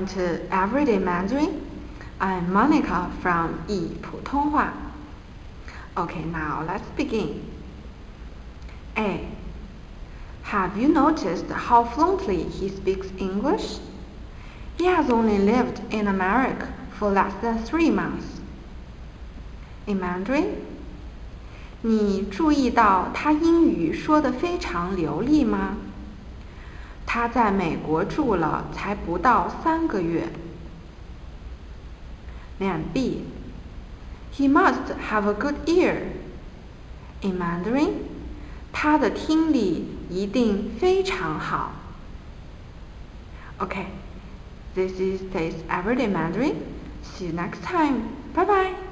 to Everyday Mandarin. I'm Monica from 易普通话. Okay, now let's begin. A. Have you noticed how fluently he speaks English? He has only lived in America for less than 3 months. In Mandarin, 你注意到他英语说得非常流利吗？他在美国住了才不到3个月。Then B. He must have a good ear. In Mandarin, 他的听力一定非常好。Okay, this is today's Everyday Mandarin. See you next time. Bye bye.